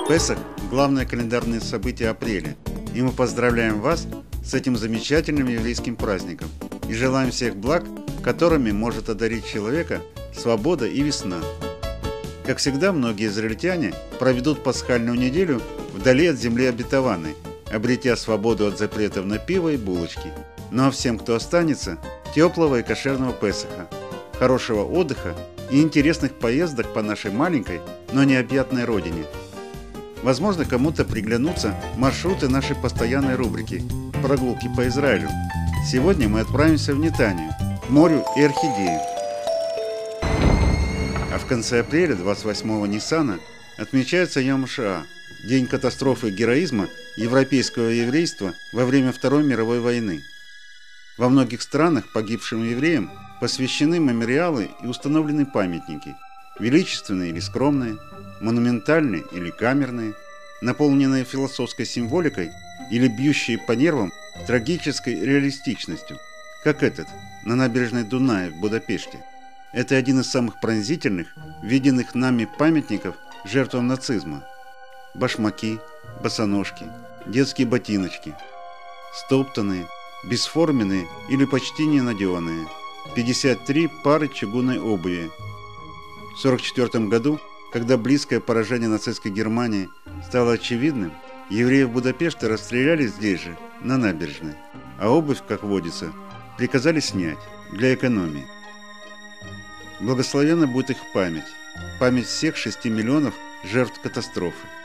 Песах – главное календарное событие апреля, и мы поздравляем вас с этим замечательным еврейским праздником и желаем всех благ, которыми может одарить человека свобода и весна. Как всегда, многие израильтяне проведут пасхальную неделю вдали от земли обетованной, обретя свободу от запретов на пиво и булочки. Ну а всем, кто останется, теплого и кошерного Песаха, хорошего отдыха и интересных поездок по нашей маленькой, но необъятной родине. Возможно, кому-то приглянутся маршруты нашей постоянной рубрики «Прогулки по Израилю». Сегодня мы отправимся в Нетанию, к морю и орхидеям. А в конце апреля, 28-го Ниссана, отмечается Йом Шаа, день катастрофы и героизма европейского еврейства во время Второй мировой войны. Во многих странах погибшим евреям посвящены мемориалы и установлены памятники, величественные или скромные, монументальные или камерные, наполненные философской символикой или бьющие по нервам трагической реалистичностью, как этот, на набережной Дуная в Будапеште. Это один из самых пронзительных, виденных нами памятников жертвам нацизма. Башмаки, босоножки, детские ботиночки, стоптанные, бесформенные или почти ненадеванные, 53 пары чугунной обуви. В 1944 году, когда близкое поражение нацистской Германии стало очевидным, евреев Будапешта расстреляли здесь же, на набережной, а обувь, как водится, приказали снять для экономии. Благословенна будет их память, память всех 6 миллионов жертв катастрофы.